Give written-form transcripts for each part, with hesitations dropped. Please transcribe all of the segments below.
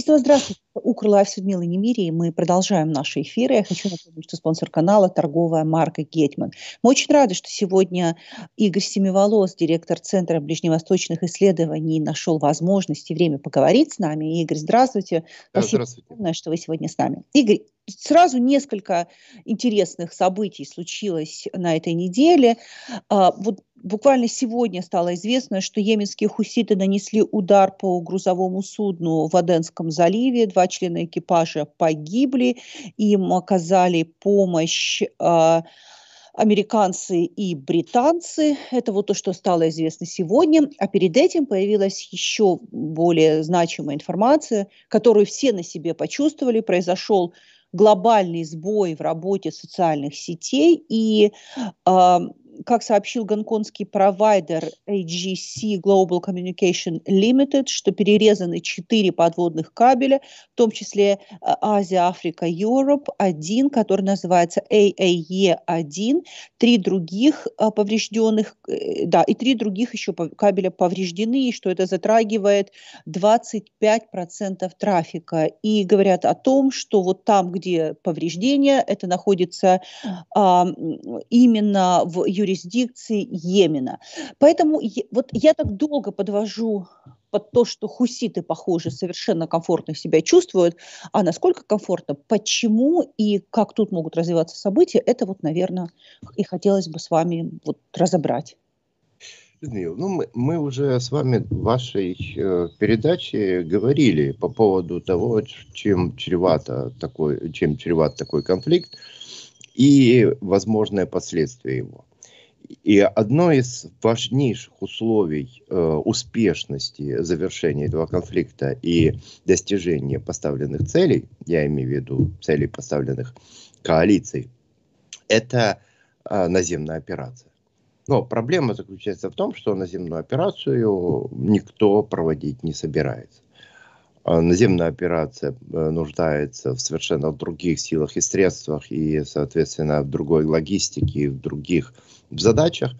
снова здравствуйте. Укр Лайф с Людмилой Немирией. Мы продолжаем наши эфиры. Я хочу напомнить, что спонсор канала — торговая марка Гетман. Мы очень рады, что сегодня Игорь Семиволос, директор Центра ближневосточных исследований, нашел возможность и время поговорить с нами. Игорь, здравствуйте. Спасибо огромное, что вы сегодня с нами. Игорь, сразу несколько интересных событий случилось на этой неделе. Вот буквально сегодня стало известно, что йеменские хуситы нанесли удар по грузовому судну в Аденском заливе. 2 члена экипажа погибли. Им оказали помощь американцы и британцы. Это вот то, что стало известно сегодня. А перед этим появилась еще более значимая информация, которую все на себе почувствовали. Произошел глобальный сбой в работе социальных сетей, и как сообщил гонконгский провайдер AGC Global Communication Limited, что перерезаны 4 подводных кабеля, в том числе Азия, Африка, Европ, один, который называется AAE-1, 3 других поврежденных, да, и 3 других еще кабеля повреждены, и что это затрагивает 25% трафика. И говорят о том, что вот там, где повреждения, это находится именно в юрисдикции Йемена. Поэтому вот я так долго подвожу под то, что хуситы, похоже, совершенно комфортно себя чувствуют. А насколько комфортно, почему и как тут могут развиваться события, это вот, наверное, и хотелось бы с вами вот разобрать. Людмила, ну мы уже с вами в вашей передаче говорили по поводу того, чем чреват такой конфликт и возможные последствия его. И одно из важнейших условий успешности завершения этого конфликта и достижения поставленных целей, я имею в виду целей, поставленных коалицией, это наземная операция. Но проблема заключается в том, что наземную операцию никто проводить не собирается. Наземная операция нуждается в совершенно других силах и средствах, и, соответственно, в другой логистике, в других задачах.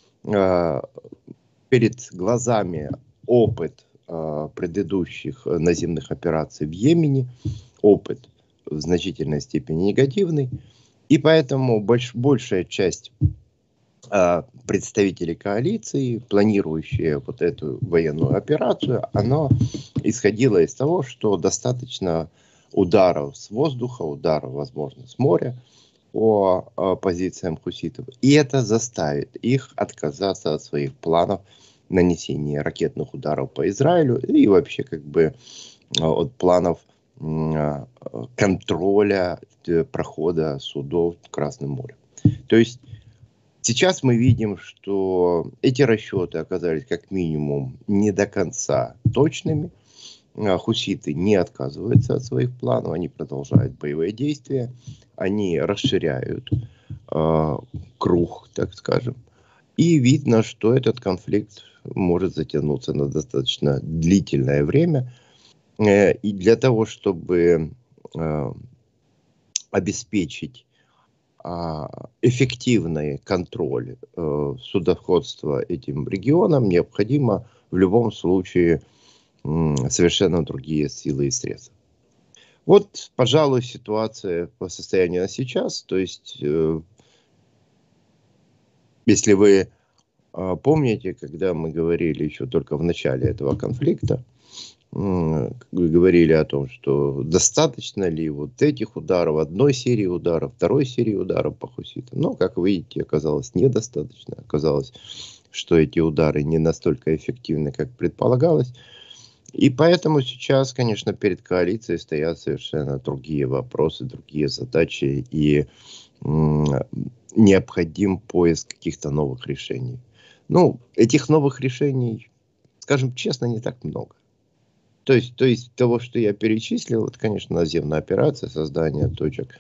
Перед глазами опыт предыдущих наземных операций в Йемене, опыт в значительной степени негативный, и поэтому большая часть представителей коалиции, планирующие вот эту военную операцию, она исходила из того, что достаточно ударов с воздуха, ударов, возможно, с моря по позициям хуситов. И это заставит их отказаться от своих планов нанесения ракетных ударов по Израилю и вообще как бы от планов контроля прохода судов Красным морем. То есть сейчас мы видим, что эти расчеты оказались как минимум не до конца точными. Хуситы не отказываются от своих планов, они продолжают боевые действия, они расширяют круг, так скажем. И видно, что этот конфликт может затянуться на достаточно длительное время. И для того, чтобы обеспечить эффективный контроль судоходства этим регионам, необходимо в любом случае совершенно другие силы и средства. Вот, пожалуй, ситуация по состоянию на сейчас. То есть, если вы помните, когда мы говорили еще только в начале этого конфликта, вы говорили о том, что достаточно ли вот этих ударов, одной серии ударов, второй серии ударов по хуситам. Но, как видите, оказалось недостаточно. Оказалось, что эти удары не настолько эффективны, как предполагалось. И поэтому сейчас, конечно, перед коалицией стоят совершенно другие вопросы, другие задачи. И необходим поиск каких-то новых решений. Ну, этих новых решений, скажем честно, не так много. То есть того, что я перечислил, это, конечно, наземная операция, создание точек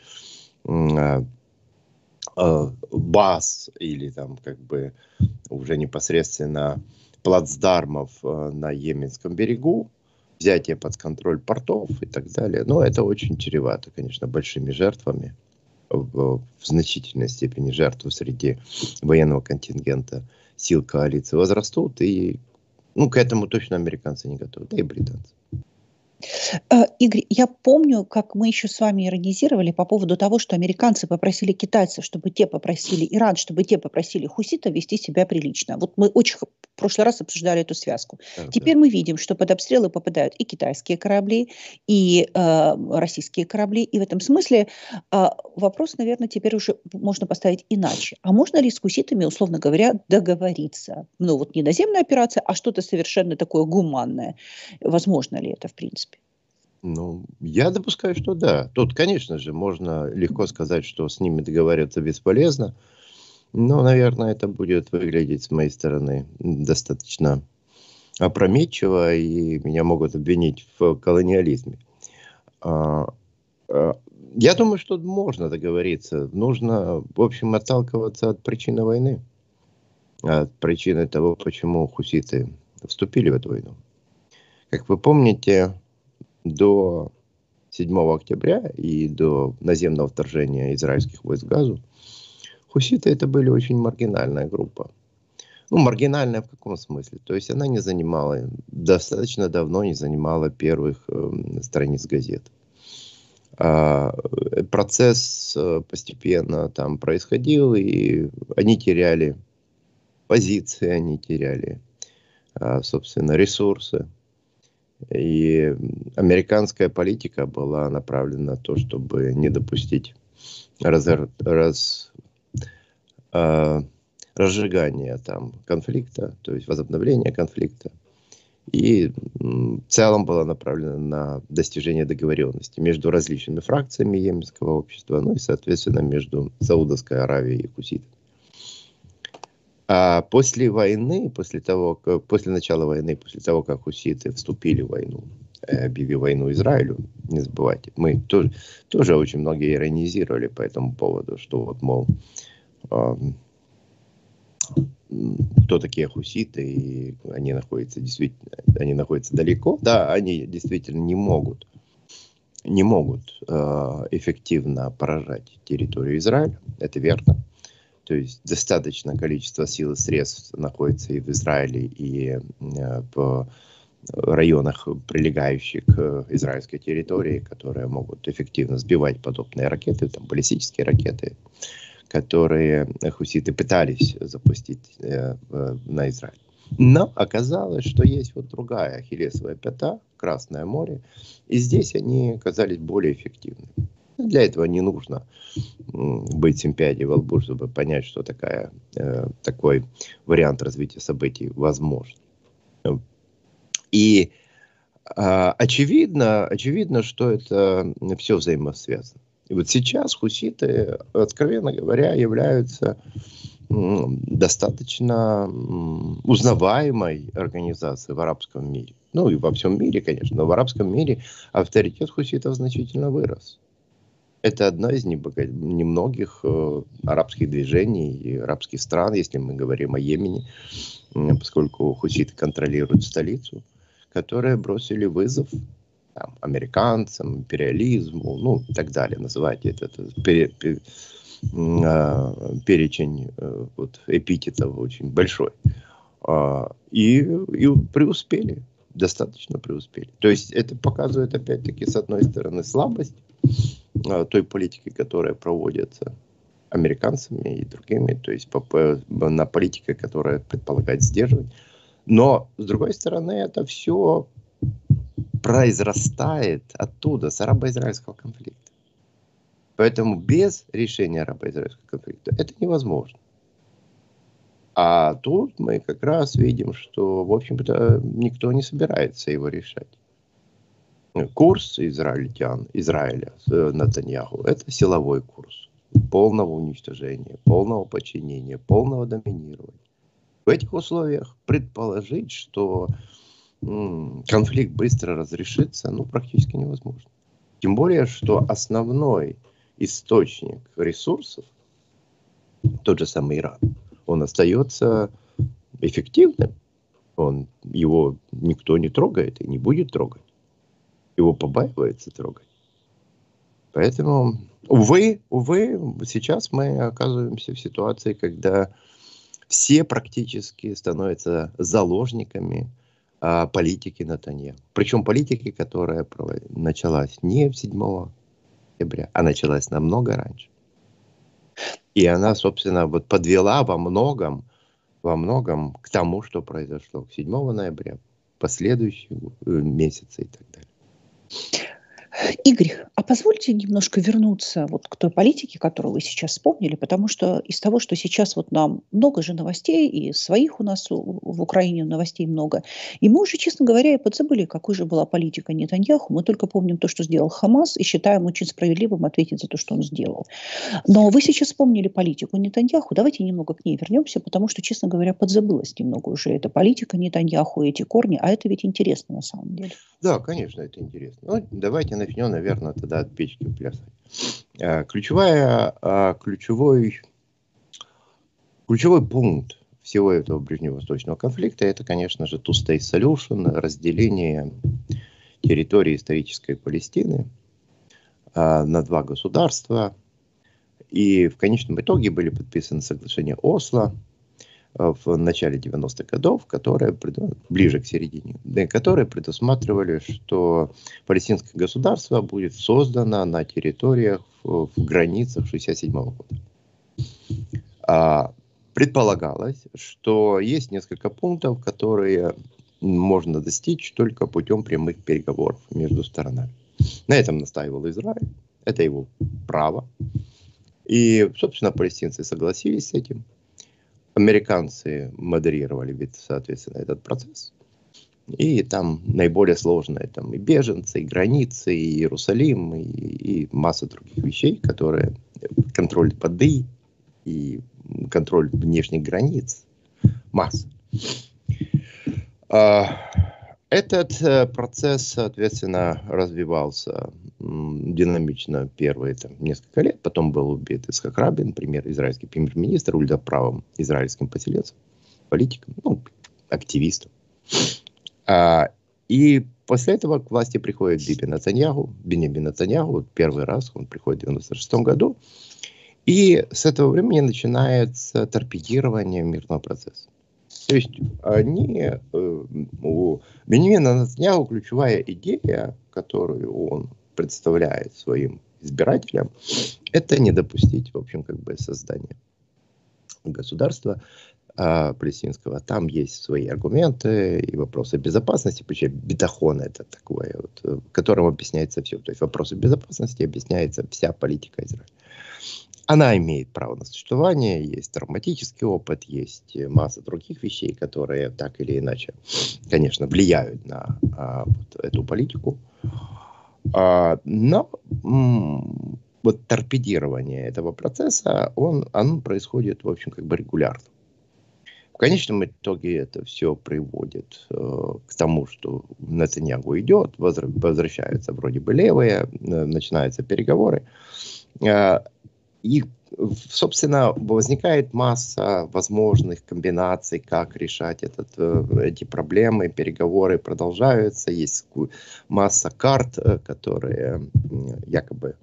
баз или там как бы уже непосредственно плацдармов на Йеменском берегу, взятие под контроль портов и так далее. Но это очень чревато, конечно, большими жертвами, в значительной степени жертвы среди военного контингента сил коалиции возрастут, и к этому точно американцы не готовы, да и британцы. Игорь, я помню, как мы еще с вами иронизировали по поводу того, что американцы попросили китайцев, чтобы те попросили Иран, чтобы те попросили хуситов вести себя прилично. Вот мы очень в прошлый раз обсуждали эту связку. Да, да. Теперь мы видим, что под обстрелы попадают и китайские корабли, и российские корабли. И в этом смысле вопрос, наверное, теперь уже можно поставить иначе. А можно ли с хуситами, условно говоря, договориться? Ну вот не наземная операция, а что-то совершенно такое гуманное. Возможно ли это в принципе? Ну, я допускаю, что да. Тут, конечно же, можно легко сказать, что с ними договариваться бесполезно. Но, наверное, это будет выглядеть с моей стороны достаточно опрометчиво, и меня могут обвинить в колониализме. А, а, Я думаю, что можно договориться. Нужно, в общем, отталкиваться от причины войны. От причины того, почему хуситы вступили в эту войну. Как вы помните, до 7 октября и до наземного вторжения израильских войск в Газу хуситы это были очень маргинальная группа. Ну, маргинальная в каком смысле? То есть она не занимала, достаточно давно не занимала первых страниц газет. Процесс постепенно там происходил, и они теряли позиции, они теряли, собственно, ресурсы. И американская политика была направлена на то, чтобы не допустить разжигания там конфликта, то есть возобновления конфликта. И в целом была направлена на достижение договоренности между различными фракциями йеменского общества, ну и, соответственно, между Саудовской Аравией и хуситами. А после войны, после начала войны, после того, как хуситы вступили в войну, объявив войну Израилю, не забывайте, мы тоже очень многие иронизировали по этому поводу, что вот, мол, кто такие хуситы, и они находятся далеко. Да, они действительно не могут эффективно поражать территорию Израиля, это верно. То есть достаточное количество сил и средств находится и в Израиле, и в районах, прилегающих к израильской территории, которые могут эффективно сбивать подобные ракеты, там, баллистические ракеты, которые хуситы пытались запустить на Израиль. Но оказалось, что есть вот другая ахиллесовая пята, Красное море, и здесь они оказались более эффективными. Для этого не нужно быть симпядей во лбу, чтобы понять, что такой вариант развития событий возможен. И очевидно, что это все взаимосвязано. И вот сейчас хуситы, откровенно говоря, являются достаточно узнаваемой организацией в арабском мире. Ну и во всем мире, конечно, но в арабском мире авторитет хуситов значительно вырос. Это одно из немногих арабских движений и арабских стран, если мы говорим о Йемене, поскольку хуситы контролируют столицу, которые бросили вызов там, американцам, империализму, ну и так далее. Называйте это перечень эпитетов очень большой. И преуспели, достаточно преуспели. То есть это показывает, опять-таки, с одной стороны, слабость той политики, которая проводится американцами и другими, то есть на политике, которая предполагает сдерживать. Но, с другой стороны, это все произрастает оттуда, с арабо-израильского конфликта. Поэтому без решения арабо-израильского конфликта это невозможно. А тут мы как раз видим, что, в общем-то, никто не собирается его решать. Курс Израиля с Нетаньяху – это силовой курс полного уничтожения, полного подчинения, полного доминирования. В этих условиях предположить, что конфликт быстро разрешится, практически невозможно. Тем более, что основной источник ресурсов, тот же самый Иран, он остается эффективным. Его никто не трогает и не будет трогать. Его побаивается трогать. Поэтому, увы, сейчас мы оказываемся в ситуации, когда все практически становятся заложниками политики Нетаньяху. Причем политики, которая началась не 7 октября, а началась намного раньше. И она, собственно, вот подвела во многом к тому, что произошло к 7 ноября, последующие месяцы и так далее. Игорь, а позвольте немножко вернуться вот к той политике, которую вы сейчас вспомнили, потому что из того, что сейчас вот нам много же новостей, и своих у нас в Украине новостей много, и мы уже, честно говоря, и подзабыли, какой же была политика Нетаньяху. Мы только помним то, что сделал Хамас, и считаем очень справедливым ответить за то, что он сделал. Но вы сейчас вспомнили политику Нетаньяху, давайте немного к ней вернемся, потому что, честно говоря, подзабылась немного уже эта политика Нетаньяху, эти корни, а это ведь интересно на самом деле. Да, конечно, это интересно. Ну, давайте начнем, наверное, тогда от печки плясать. Ключевой пункт всего этого ближневосточного конфликта — это, конечно же, two-state solution, разделение территории исторической Палестины на два государства. И в конечном итоге были подписаны соглашения Осло в начале 90-х годов, которые, ближе к середине, которые предусматривали, что палестинское государство будет создано на территориях в границах 1967 года. Предполагалось, что есть несколько пунктов, которые можно достичь только путем прямых переговоров между сторонами. На этом настаивал Израиль. Это его право. И, собственно, палестинцы согласились с этим. Американцы модерировали, соответственно, этот процесс. И там наиболее сложные там и беженцы, и границы, и Иерусалим, и масса других вещей, которые контроль воды и контроль внешних границ. Масса. Этот процесс, соответственно, развивался динамично первые несколько лет. Потом был убит Ицхак Рабин, израильский премьер-министр, ультраправым израильским поселенцем, политиком, активистом. И после этого к власти приходит Беньямин Нетаньяху. Первый раз он приходит в 1996 году. И с этого времени начинается торпедирование мирного процесса. То есть у Беньямина Нетаньяху ключевая идея, которую он представляет своим избирателям, это не допустить, в общем, создания государства палестинского. Там есть свои аргументы и вопросы безопасности, причем битахон — это такое, которым объясняется все. То есть вопросы безопасности объясняется вся политика Израиля. Она имеет право на существование, есть травматический опыт, есть масса других вещей, которые так или иначе, конечно, влияют на эту политику. Но вот торпедирование этого процесса, оно происходит, в общем, регулярно. В конечном итоге это все приводит к тому, что Нетаньяху идет, возвращаются вроде бы левые, начинаются переговоры. И, собственно, возникает масса возможных комбинаций, как решать эти проблемы. Переговоры продолжаются. Есть масса карт, которые якобы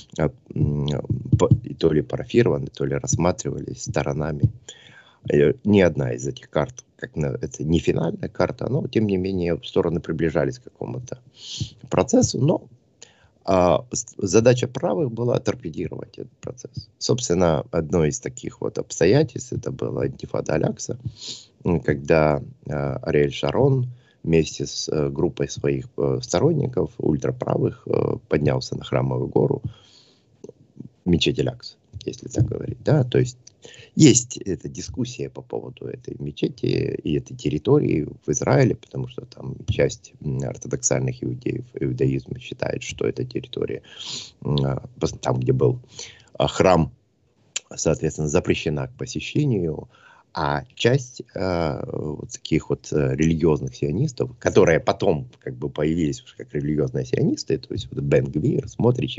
то ли парафированы, то ли рассматривались сторонами. Ни одна из этих карт, это не финальная карта, но, тем не менее, стороны приближались к какому-то процессу. Но задача правых была торпедировать этот процесс. Собственно, одно из таких обстоятельств — это была интифада Аль-Акса, когда Ариэль Шарон вместе с группой своих сторонников, ультраправых, поднялся на Храмовую гору, мечеть Аль-Акса, если так говорить. Да? То есть эта дискуссия по поводу этой мечети и этой территории в Израиле, потому что там часть ортодоксальных иудеев, иудаизма считает, что эта территория, там, где был храм, соответственно, запрещена к посещению, а часть таких религиозных сионистов, которые потом появились уже как религиозные сионисты, то есть Бен Гвир, Смотрич и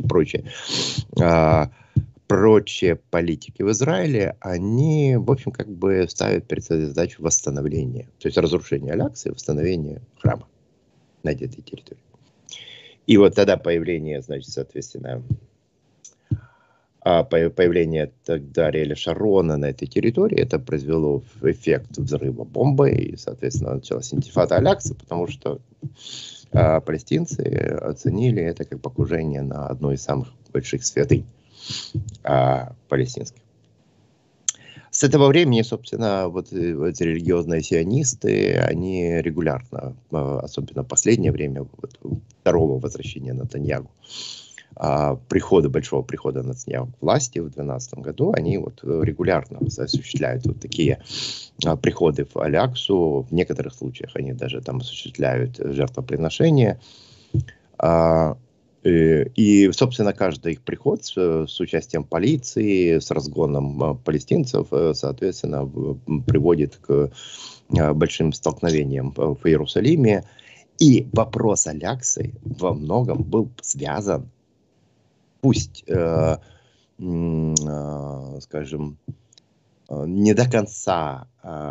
прочие политики в Израиле, они, в общем, ставят перед собой задачу восстановления, то есть разрушения Аль-Аксы и восстановления храма на этой территории. И тогда появление, соответственно, появление тогда Ариэля Шарона на этой территории, это произвело эффект взрыва бомбы, и, соответственно, началась интифада Аль-Аксы, потому что палестинцы оценили это как покушение на одну из самых больших святынь палестинских. С этого времени, собственно, вот эти религиозные сионисты, они регулярно, особенно в последнее время, вот, второго возвращения Нетаньяху, большого прихода Нетаньяху к власти в 2012 году, они вот регулярно осуществляют вот такие приходы в Аль-Аксу. В некоторых случаях они даже там осуществляют жертвоприношения. И, собственно, каждый их приход с участием полиции, с разгоном палестинцев, соответственно, приводит к большим столкновениям в Иерусалиме. И вопрос Аль-Аксы во многом был связан, пусть, скажем, не до конца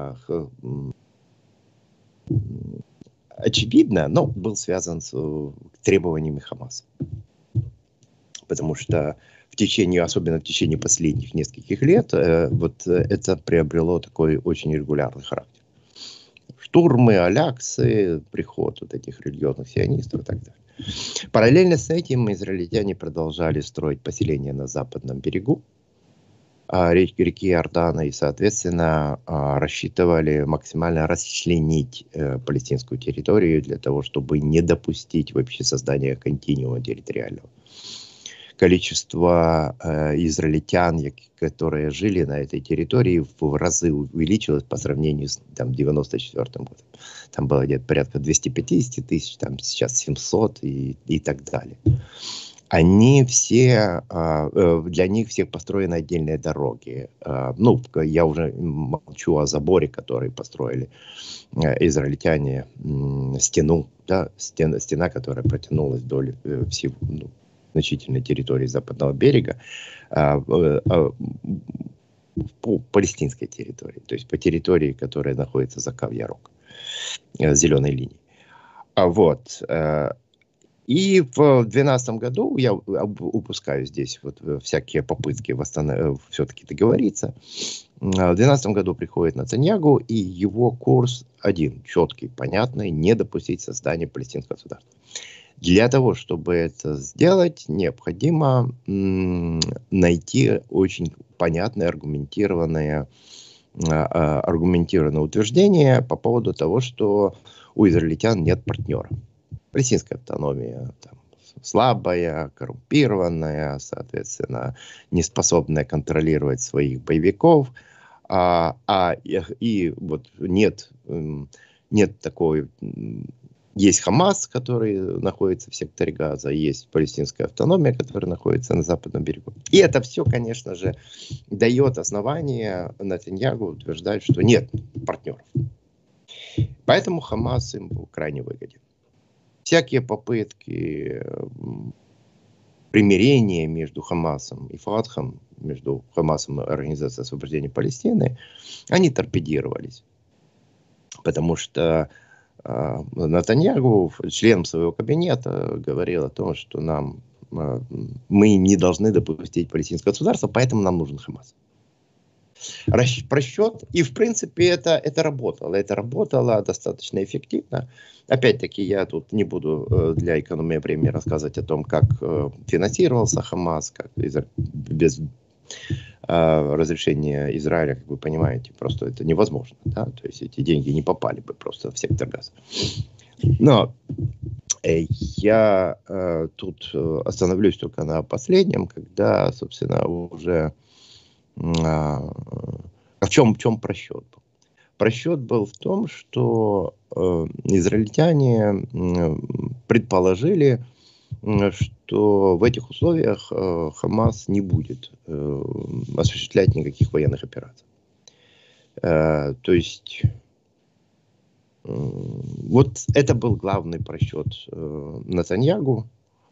очевидно, но был связан с требованиями Хамаса. Потому что особенно в течение последних нескольких лет, вот это приобрело такой очень регулярный характер. Штурмы Аль-Аксы, приход вот этих религиозных сионистов и так далее. Параллельно с этим израильтяне продолжали строить поселения на западном берегу реки Иордана и, соответственно, рассчитывали максимально расчленить палестинскую территорию для того, чтобы не допустить вообще создания континуума территориального. Количество израильтян, которые жили на этой территории, в разы увеличилось по сравнению с 1994 годом. Там было где-то порядка 250 тысяч, там сейчас 700 и так далее. Они все, для них всех построены отдельные дороги. Ну, я уже молчу о заборе, который построили израильтяне, стену, да, стена, которая протянулась вдоль всего, значительной территории западного берега, по палестинской территории, то есть по территории, которая находится за Кав-Ярок, зеленой линией. Вот. И в 2012 году, я упускаю здесь вот всякие попытки все-таки договориться, в 2012 году приходит Нетаньяху, и его курс один, четкий, понятный, не допустить создания палестинского государства. Для того, чтобы это сделать, необходимо найти очень понятное, аргументированное утверждение по поводу того, что у израильтян нет партнера. Палестинская автономия там слабая, коррумпированная, соответственно, неспособная контролировать своих боевиков, и вот нет такой. Есть Хамас, который находится в секторе Газа, есть палестинская автономия, которая находится на западном берегу. И это все, конечно же, дает основание Нетаньяху утверждать, что нет партнеров. Поэтому Хамас им был крайне выгоден. Всякие попытки примирения между Хамасом и Фатхом, между Хамасом и Организацией освобождения Палестины, они торпедировались. Потому что Нетаньяху, членом своего кабинета, говорил о том, что мы не должны допустить палестинское государство, поэтому нам нужен Хамас. Просчет, и в принципе это работало. Это работало достаточно эффективно. Опять-таки, я тут не буду для экономии времени рассказывать о том, как финансировался Хамас, как без разрешения Израиля, как вы понимаете, просто это невозможно. Да? То есть эти деньги не попали бы просто в сектор Газа. Но я тут остановлюсь только на последнем, когда, собственно, уже в чем просчет был? Просчет был в том, что израильтяне предположили, что в этих условиях Хамас не будет осуществлять никаких военных операций. То есть вот это был главный просчет Нетаньяху.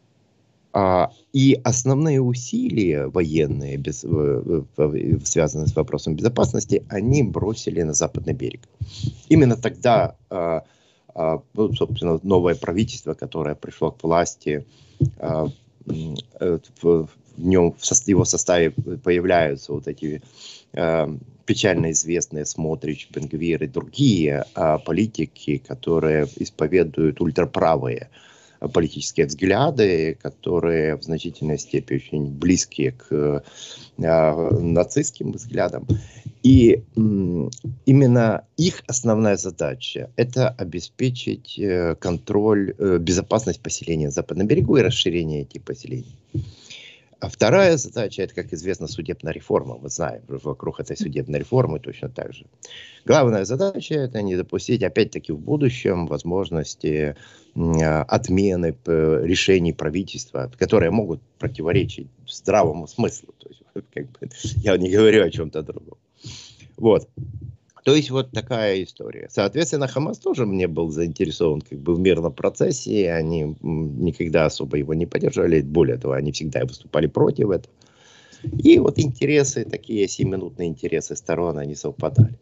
И основные усилия военные, связанные с вопросом безопасности, они бросили на западный берег. Именно тогда, собственно, новое правительство, которое пришло к власти в в его составе появляются вот эти печально известные Смотрич, Бен-Гвир и другие политики, которые исповедуют ультраправые политические взгляды, которые в значительной степени очень близкие к нацистским взглядам. И именно их основная задача – это обеспечить контроль, безопасность поселения на Западном берегу и расширение этих поселений. А вторая задача – это, как известно, судебная реформа. Мы знаем, вокруг этой судебной реформы точно так же. Главная задача – это не допустить, опять-таки, в будущем возможности отмены решений правительства, которые могут противоречить здравому смыслу. То есть, как бы, я не говорю о чем-то другом. Вот. То есть вот такая история. Соответственно, Хамас тоже не был заинтересован как бы в мирном процессе. Они никогда особо его не поддерживали. Более того, они всегда выступали против этого. И вот интересы, такие 7-минутные интересы сторон, они совпадали.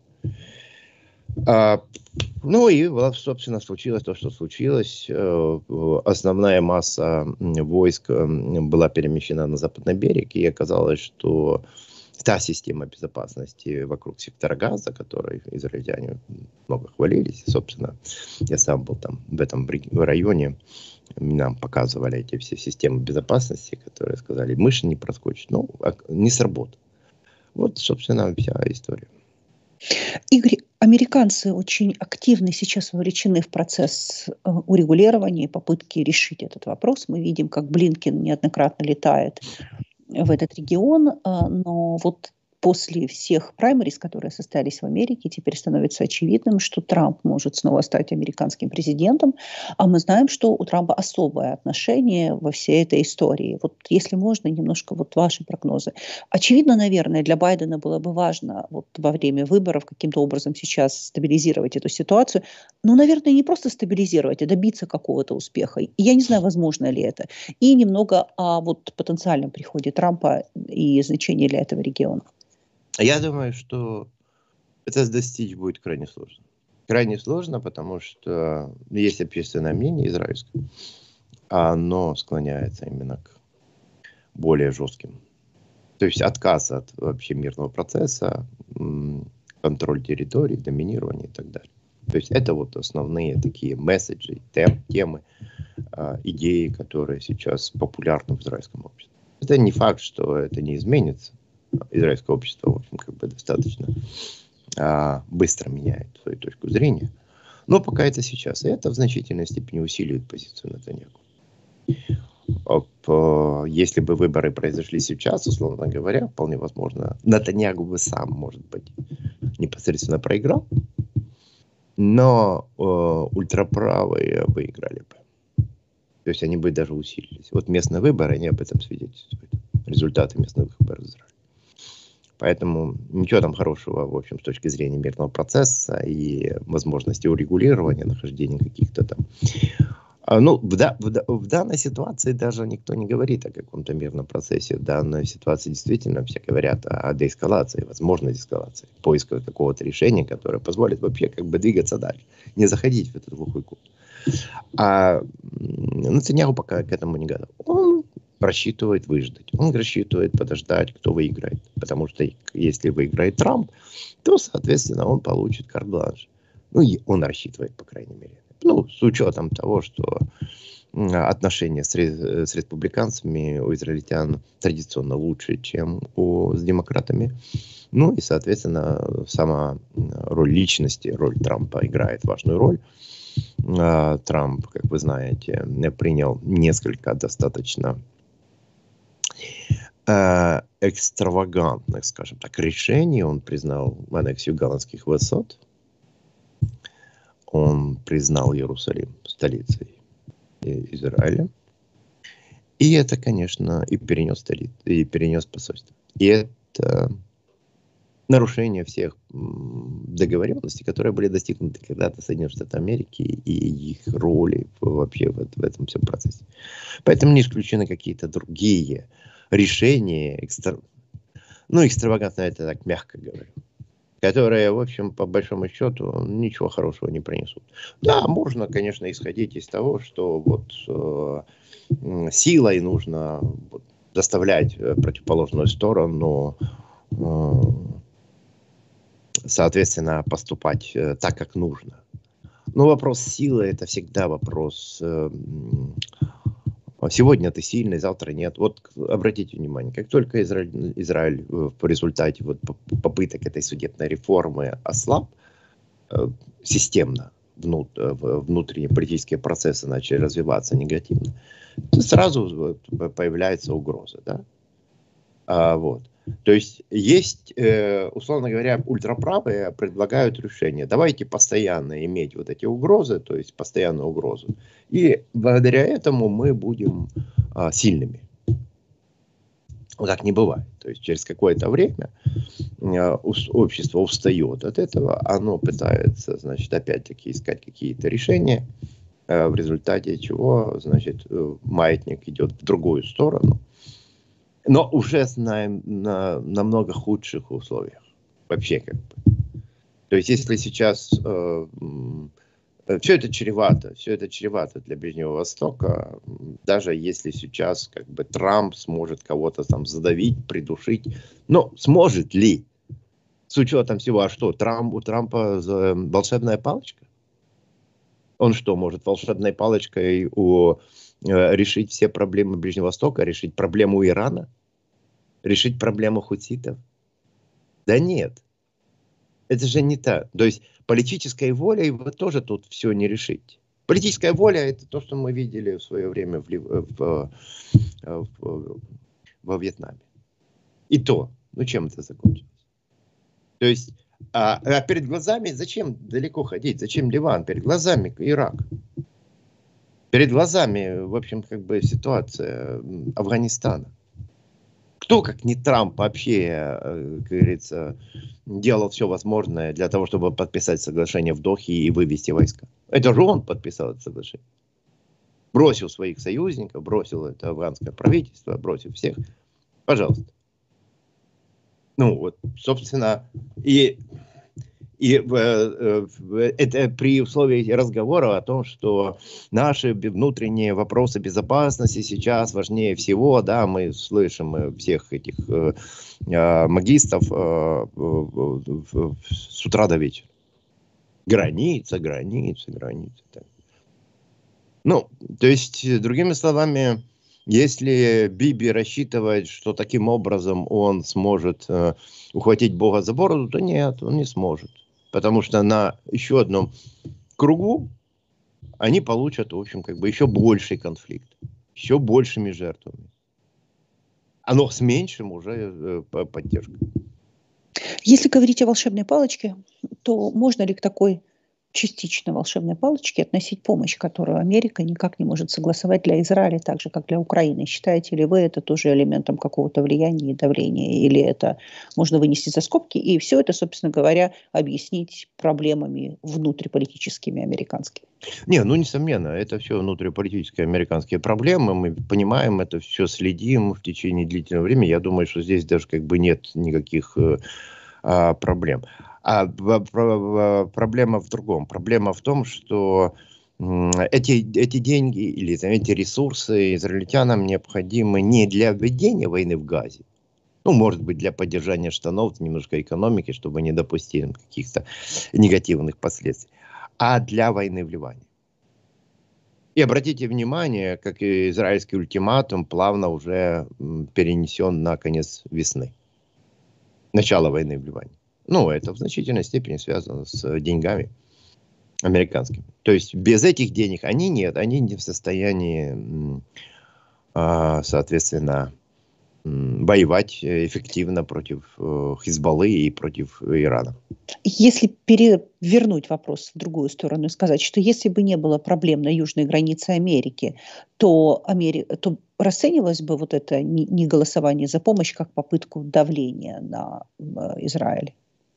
Ну и, собственно, случилось то, что случилось. Основная масса войск была перемещена на Западный берег. И оказалось, что та система безопасности вокруг сектора Газа, которой израильтяне много хвалились, собственно, я сам был там в этом районе, нам показывали эти все системы безопасности, которые сказали, мышь не проскочит, ну, не сработает. Вот, собственно, вся история. Игорь, американцы очень активно сейчас вовлечены в процесс урегулирования и попытки решить этот вопрос. Мы видим, как Блинкен неоднократно летает в этот регион, но вот после всех праймериз, которые состоялись в Америке, теперь становится очевидным, что Трамп может снова стать американским президентом, а мы знаем, что у Трампа особое отношение во всей этой истории. Вот если можно, немножко вот ваши прогнозы. Очевидно, наверное, для Байдена было бы важно вот во время выборов каким-то образом сейчас стабилизировать эту ситуацию. Ну, наверное, не просто стабилизировать, а добиться какого-то успеха. И я не знаю, возможно ли это. И немного о вот потенциальном приходе Трампа и значении для этого региона. Я думаю, что это достичь будет крайне сложно. Крайне сложно, потому что есть общественное мнение израильское, а оно склоняется именно к более жестким. То есть отказ от вообще мирного процесса, контроль территорий, доминирование и так далее. То есть это вот основные такие месседжи, темы, идеи, которые сейчас популярны в израильском обществе. Это не факт, что это не изменится. Израильское общество, в общем, как бы достаточно быстро меняет свою точку зрения. Но пока это сейчас. И это в значительной степени усиливает позицию Нетаньяху. Если бы выборы произошли сейчас, условно говоря, вполне возможно, Нетаньяху бы сам, может быть, непосредственно проиграл. Но ультраправые выиграли бы. То есть они бы даже усилились. Вот местные выборы, они об этом свидетельствуют. Результаты местных выборов в Израиле. Поэтому ничего там хорошего, в общем, с точки зрения мирного процесса и возможности урегулирования, нахождения каких-то там. Ну, в данной ситуации даже никто не говорит о каком-то мирном процессе. В данной ситуации действительно все говорят о деэскалации, возможной деэскалации, поиске какого-то решения, которое позволит вообще как бы двигаться дальше, не заходить в этот глухой кут. А Нетаньяху пока к этому не готов. Он рассчитывает выждать. Он рассчитывает подождать, кто выиграет. Потому что если выиграет Трамп, то, соответственно, он получит карт-бланш. Ну, и он рассчитывает, по крайней мере. Ну, с учетом того, что отношения с республиканцами у израильтян традиционно лучше, чем с демократами. Ну, и, соответственно, сама роль личности, роль Трампа играет важную роль. Трамп, как вы знаете, принял несколько достаточно экстравагантных, скажем так, решений. Он признал аннексию голландских высот. Он признал Иерусалим столицей Израиля. И это, конечно, и перенес посольство. И это нарушение всех договоренностей, которые были достигнуты когда-то Соединенных Штатов Америки и их роли вообще в этом всем процессе. Поэтому не исключены какие-то другие решения, экстравагантно, это так мягко говорю, которые, в общем, по большому счету, ничего хорошего не принесут. Да, можно, конечно, исходить из того, что вот силой нужно заставлять противоположную сторону, соответственно, поступать так, как нужно. Но вопрос силы – это всегда вопрос. Сегодня ты сильный, завтра нет. Вот обратите внимание, как только Израиль в результате попыток этой судебной реформы ослаб системно, внутренние политические процессы начали развиваться негативно, сразу появляется угроза. Да? Вот. То есть, условно говоря, ультраправые предлагают решение. Давайте постоянно иметь вот эти угрозы, то есть постоянную угрозу. И благодаря этому мы будем сильными. Вот так не бывает. То есть через какое-то время общество устает от этого, оно пытается, значит, опять-таки искать какие-то решения, в результате чего, значит, маятник идет в другую сторону. Но уже на намного худших условиях. Вообще как бы. То есть если сейчас все это чревато для Ближнего Востока, даже если сейчас как бы Трамп сможет кого-то там задавить, придушить. Но сможет ли? С учетом всего, а что, у Трампа волшебная палочка? Он что, может волшебной палочкой решить все проблемы Ближнего Востока, решить проблему Ирана, решить проблему хуситов? Да нет. Это же не так. То есть политической волей вы тоже тут все не решите. Политическая воля – это то, что мы видели в свое время во Вьетнаме. И то, чем это закончилось? То есть, а перед глазами зачем далеко ходить? Зачем Ливан? Перед глазами Ирак. Перед глазами, в общем, как бы ситуация Афганистана. Кто, как не Трамп, вообще, как говорится, делал все возможное для того, чтобы подписать соглашение в Дохе и вывести войска? Это же он подписал это соглашение. Бросил своих союзников, бросил это афганское правительство, бросил всех. Пожалуйста. Вот, собственно, и это при условии разговора о том, что наши внутренние вопросы безопасности сейчас важнее всего, да, мы слышим всех этих магистов с утра до вечера. Граница. Так. То есть, другими словами, если Биби рассчитывает, что таким образом он сможет ухватить Бога за бороду, то нет, он не сможет. Потому что на еще одном кругу они получат, в общем, как бы еще больший конфликт, еще большими жертвами. Но с меньшим уже поддержкой. Если говорить о волшебной палочке, то можно ли к такой частично волшебной палочке относить помощь, которую Америка никак не может согласовать для Израиля, так же, как для Украины? Считаете ли вы это тоже элементом какого-то влияния и давления? Или это можно вынести за скобки и все это, собственно говоря, объяснить проблемами внутриполитическими американскими? Несомненно, это все внутриполитические американские проблемы. Мы понимаем это, все следим в течение длительного времени. Я думаю, что здесь даже как бы нет никаких проблем. А проблема в другом. Проблема в том, что эти деньги или эти ресурсы израильтянам необходимы не для введения войны в Газе. Может быть, для поддержания штанов, немножко экономики, чтобы не допустить каких-то негативных последствий. А для войны в Ливане. И обратите внимание, как и израильский ультиматум плавно уже перенесен на конец весны. Начало войны в Ливане. Это в значительной степени связано с деньгами американскими. То есть без этих денег они не в состоянии, соответственно, воевать эффективно против Хизбаллы и против Ирана. Если перевернуть вопрос в другую сторону и сказать, что если бы не было проблем на южной границе Америки, то расценивалось бы вот это неголосование за помощь как попытку давления на Израиль?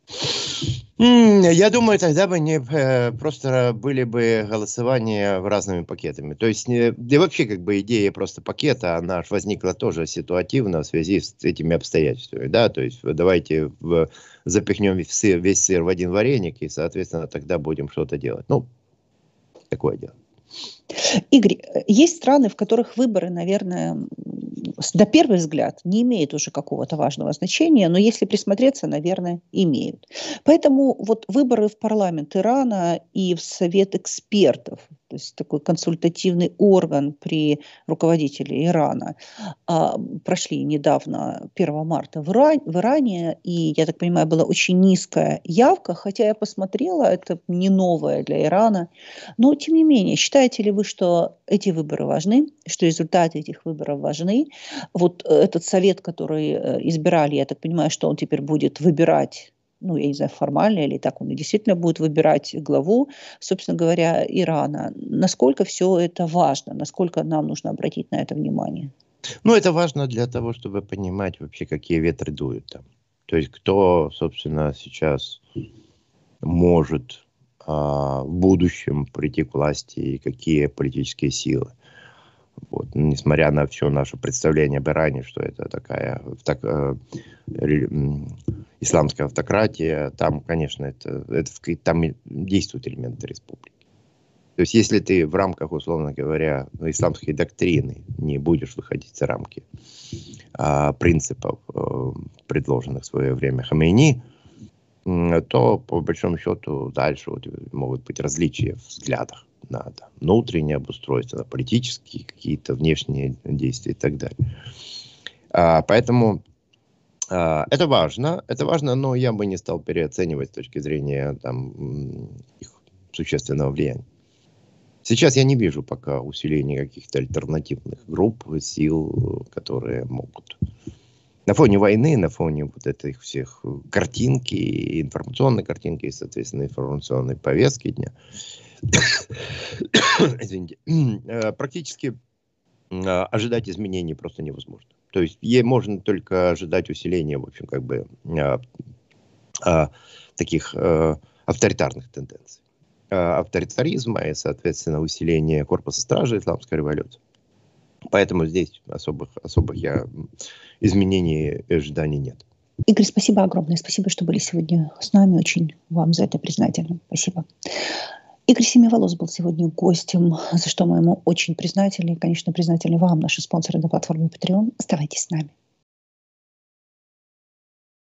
Я думаю, тогда бы не просто были бы голосования разными пакетами. То есть, да вообще как бы идея просто пакета, она возникла тоже ситуативно в связи с этими обстоятельствами. Да? То есть давайте запихнем весь сыр в один вареник и, соответственно, тогда будем что-то делать. Такое дело. Игорь, есть страны, в которых выборы, наверное, на первый взгляд не имеют уже какого-то важного значения, но если присмотреться, наверное, имеют. Поэтому вот выборы в парламент Ирана и в Совет экспертов, то есть такой консультативный орган при руководителе Ирана, прошли недавно, 1 марта в Иране, и, я так понимаю, была очень низкая явка, хотя я посмотрела, это не новое для Ирана. Но, тем не менее, считаете ли вы, что эти выборы важны, что результаты этих выборов важны? Вот этот совет, который избирали, я так понимаю, что он теперь будет выбирать, ну, я не знаю, формально или так он и действительно будет выбирать главу, собственно говоря, Ирана. Насколько все это важно? Насколько нам нужно обратить на это внимание? Ну, это важно для того, чтобы понимать вообще, какие ветры дуют там. То есть, кто, собственно, сейчас может в будущем прийти к власти и какие политические силы. Вот. Несмотря на все наше представление об Иране, что это такая исламская автократия, там, конечно, там действуют элементы республики. То есть, если ты в рамках, условно говоря, исламской доктрины не будешь выходить за рамки принципов, предложенных в свое время Хамейни, то, по большому счету, дальше могут быть различия в взглядах на внутреннее обустройство, на политические какие-то внешние действия и так далее. Поэтому это важно, но я бы не стал переоценивать с точки зрения их существенного влияния. Сейчас я не вижу пока усиления каких-то альтернативных групп, сил, которые могут на фоне войны, на фоне вот этих всех картинки, информационной картинки и, соответственно, информационной повестки дня, извините, практически ожидать изменений просто невозможно. То есть можно только ожидать усиления, в общем, как бы таких авторитарных тенденций. Авторитаризма и, соответственно, усиления корпуса стражи исламской революции. Поэтому здесь особых изменений и ожиданий нет. Игорь, спасибо огромное. Спасибо, что были сегодня с нами. Очень вам за это признательна. Спасибо. Игорь Семиволос был сегодня гостем, за что мы ему очень признательны. И, конечно, признательны вам, наши спонсоры на платформе Patreon. Оставайтесь с нами.